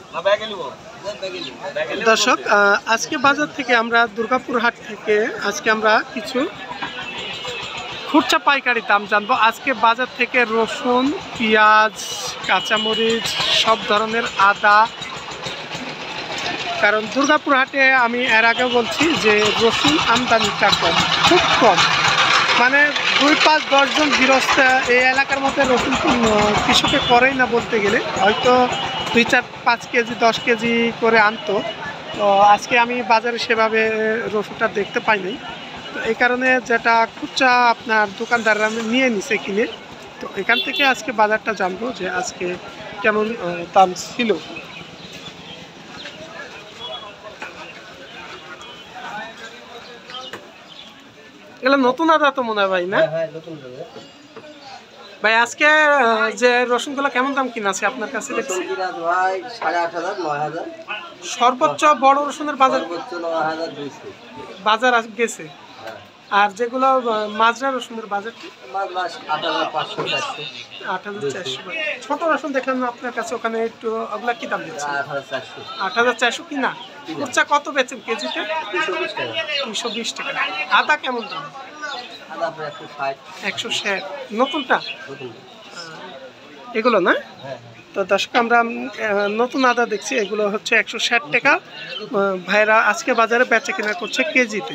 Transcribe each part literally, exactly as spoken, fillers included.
দর্শক, আজকে বাজার থেকে আমরা দুর্গাপুর হাট থেকে আজকে আমরা কিছু খুচরা পাইকারি দাম জানবো। আজকে বাজার থেকে রসুন, পেঁয়াজ, কাঁচামরিচ, সব ধরনের আদা, কারণ দুর্গাপুর হাটে আমি এর আগে বলছি যে রসুন আমদানিটা কম, খুব কম, মানে দুই পাঁচ দশজন গৃহস্থ এই এলাকার মধ্যে রসুন কৃষকে করেই না বলতে গেলে, হয়তো দুই চার পাঁচ কেজি দশ কেজি করে আনতো। তো আজকে আমি বাজারে সেভাবে রসুনটা দেখতে পাইনি, তো এই কারণে যেটা খুচরা আপনার দোকানদাররা নিয়ে নিছে কিনে, তো এখান থেকে আজকে বাজারটা জানবো যে আজকে কেমন দাম ছিল। এগুলো নতুন আদা তো মনে হয় ভাই, না? ভাই আজকে যে রসুনগুলো কেমন দাম কিনা আছে আপনার কাছে? দেখছি সর্বোচ্চ বড় রসুনের বাজার বাজার গেছে, আর যেগুলো মাজরা রসুনের বাজার আট হাজার চারশো। ছোট রসুন দেখলাম আপনার কাছে, ওখানে একটু ওগুলা কি দাম দিচ্ছে? আট হাজার চারশো কিনা। খুচরা কত বেচেন কেজিতে? দুইশো বিশ টাকা। আদা কেমন দাম? একশো ষাট। নতুনটা এগুলো না? তো দর্শক, আমরা নতুন আদা দেখছি, এগুলো হচ্ছে একশো ষাট টাকা। ভাইরা আজকে বাজারে বেচা কেনা করছে কেজিতে।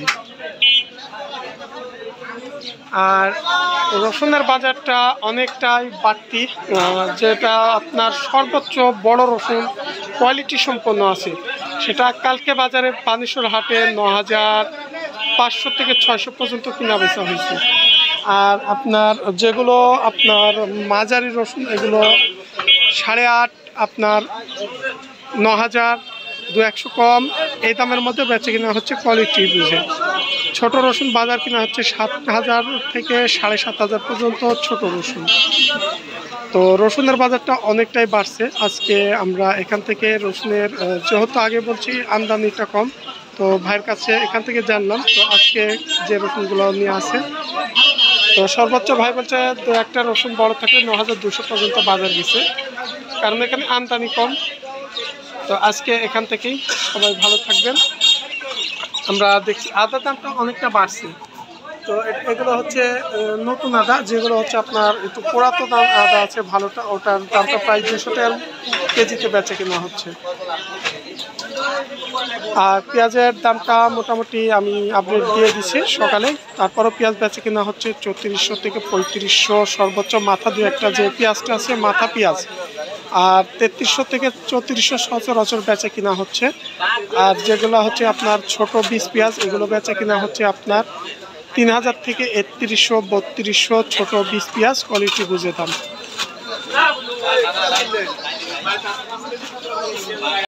আর রসুনের বাজারটা অনেকটাই বাড়তি, যেটা আপনার সর্বোচ্চ বড় রসুন কোয়ালিটি সম্পন্ন আছে, সেটা কালকে বাজারে পানিশ্বর হাটে ন হাজার পাঁচশো থেকে ছয়শো পর্যন্ত কিনা বেচা হয়েছে। আর আপনার যেগুলো আপনার মাঝারি রসুন, এগুলো সাড়ে আট আপনার ন হাজার দু একশো কম এই দামের মধ্যে বেচে কিনা হচ্ছে কোয়ালিটি বুঝে। ছোট রসুন বাজার কিনা হচ্ছে সাত হাজার থেকে সাড়ে সাত হাজার পর্যন্ত ছোট রসুন। তো রসুনের বাজারটা অনেকটাই বাড়ছে আজকে। আমরা এখান থেকে রসুনের, যেহেতু আগে বলছি আমদানিটা কম, তো ভাইয়ের কাছে এখান থেকে জানলাম। তো আজকে যে রসুনগুলো নিয়ে আসে, তো সর্বোচ্চ ভাই বলছে দু একটা রসুন বড় থাকলে ন হাজার দুশো পর্যন্ত বাজার গেছে, কারণ এখানে আমদানি কম। তো আজকে এখান থেকেই সবাই ভালো থাকবেন। আমরা দেখছি আদার দামটা অনেকটা বাড়ছে। তো এগুলো হচ্ছে নতুন আদা, যেগুলো হচ্ছে আপনার একটু পুরাতন আদা আছে ভালোটা, ওটার দামটা প্রায় দুশো টাকা কেজিতে বেচে কেনা হচ্ছে। আর পেঁয়াজের দামটা মোটামুটি আমি আপডেট দিয়ে দিছি সকালে, তারপরও পেঁয়াজ বেচে কেনা হচ্ছে চৌত্রিশশো থেকে পঁয়ত্রিশশো, সর্বোচ্চ মাথা দু একটা যে পেঁয়াজটা আছে মাথা পেঁয়াজ, আর তেত্রিশশো থেকে চৌত্রিশশো সচরাচর বেচা কিনা হচ্ছে। আর যেগুলো হচ্ছে আপনার ছোট বীজ পেঁয়াজ, এগুলো বেচা কিনা হচ্ছে আপনার তিন হাজার থেকে একত্রিশশো বত্রিশশো ছোট বীজ পেঁয়াজ কোয়ালিটি বুঝে দাম।